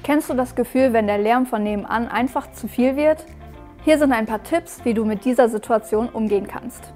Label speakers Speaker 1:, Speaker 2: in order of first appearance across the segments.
Speaker 1: Kennst du das Gefühl, wenn der Lärm von nebenan einfach zu viel wird? Hier sind ein paar Tipps, wie du mit dieser Situation umgehen kannst.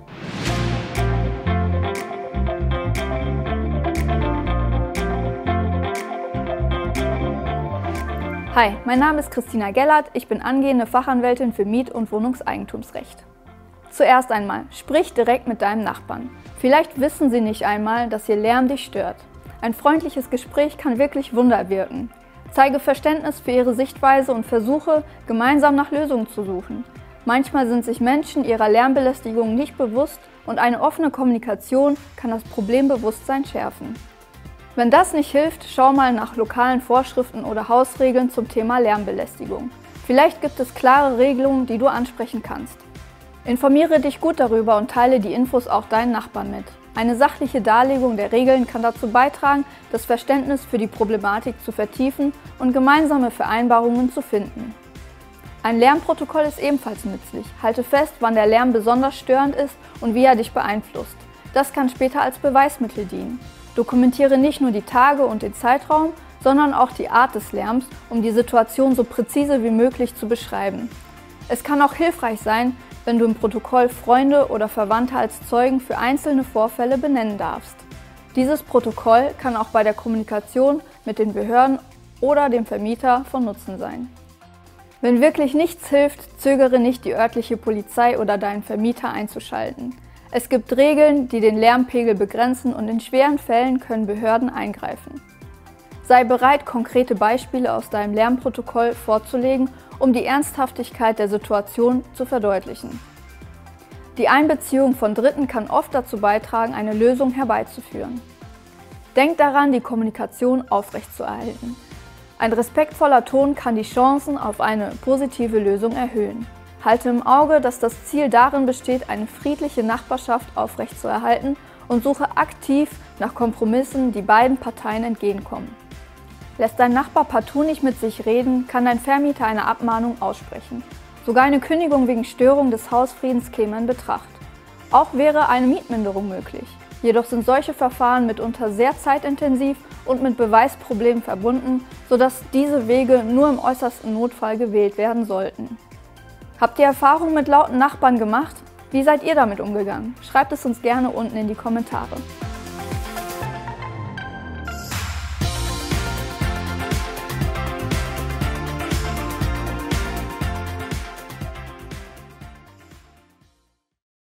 Speaker 1: Hi, mein Name ist Christina Gellert, ich bin angehende Fachanwältin für Miet- und Wohnungseigentumsrecht. Zuerst einmal, sprich direkt mit deinem Nachbarn. Vielleicht wissen sie nicht einmal, dass ihr Lärm dich stört. Ein freundliches Gespräch kann wirklich Wunder wirken. Zeige Verständnis für ihre Sichtweise und versuche, gemeinsam nach Lösungen zu suchen. Manchmal sind sich Menschen ihrer Lärmbelästigung nicht bewusst und eine offene Kommunikation kann das Problembewusstsein schärfen. Wenn das nicht hilft, schau mal nach lokalen Vorschriften oder Hausregeln zum Thema Lärmbelästigung. Vielleicht gibt es klare Regelungen, die du ansprechen kannst. Informiere dich gut darüber und teile die Infos auch deinen Nachbarn mit. Eine sachliche Darlegung der Regeln kann dazu beitragen, das Verständnis für die Problematik zu vertiefen und gemeinsame Vereinbarungen zu finden. Ein Lärmprotokoll ist ebenfalls nützlich. Halte fest, wann der Lärm besonders störend ist und wie er dich beeinflusst. Das kann später als Beweismittel dienen. Dokumentiere nicht nur die Tage und den Zeitraum, sondern auch die Art des Lärms, um die Situation so präzise wie möglich zu beschreiben. Es kann auch hilfreich sein, wenn du im Protokoll Freunde oder Verwandte als Zeugen für einzelne Vorfälle benennen darfst. Dieses Protokoll kann auch bei der Kommunikation mit den Behörden oder dem Vermieter von Nutzen sein. Wenn wirklich nichts hilft, zögere nicht, die örtliche Polizei oder deinen Vermieter einzuschalten. Es gibt Regeln, die den Lärmpegel begrenzen und in schweren Fällen können Behörden eingreifen. Sei bereit, konkrete Beispiele aus deinem Lärmprotokoll vorzulegen, um die Ernsthaftigkeit der Situation zu verdeutlichen. Die Einbeziehung von Dritten kann oft dazu beitragen, eine Lösung herbeizuführen. Denk daran, die Kommunikation aufrechtzuerhalten. Ein respektvoller Ton kann die Chancen auf eine positive Lösung erhöhen. Halte im Auge, dass das Ziel darin besteht, eine friedliche Nachbarschaft aufrechtzuerhalten und suche aktiv nach Kompromissen, die beiden Parteien entgegenkommen. Lässt dein Nachbar partout nicht mit sich reden, kann dein Vermieter eine Abmahnung aussprechen. Sogar eine Kündigung wegen Störung des Hausfriedens käme in Betracht. Auch wäre eine Mietminderung möglich. Jedoch sind solche Verfahren mitunter sehr zeitintensiv und mit Beweisproblemen verbunden, sodass diese Wege nur im äußersten Notfall gewählt werden sollten. Habt ihr Erfahrungen mit lauten Nachbarn gemacht? Wie seid ihr damit umgegangen? Schreibt es uns gerne unten in die Kommentare.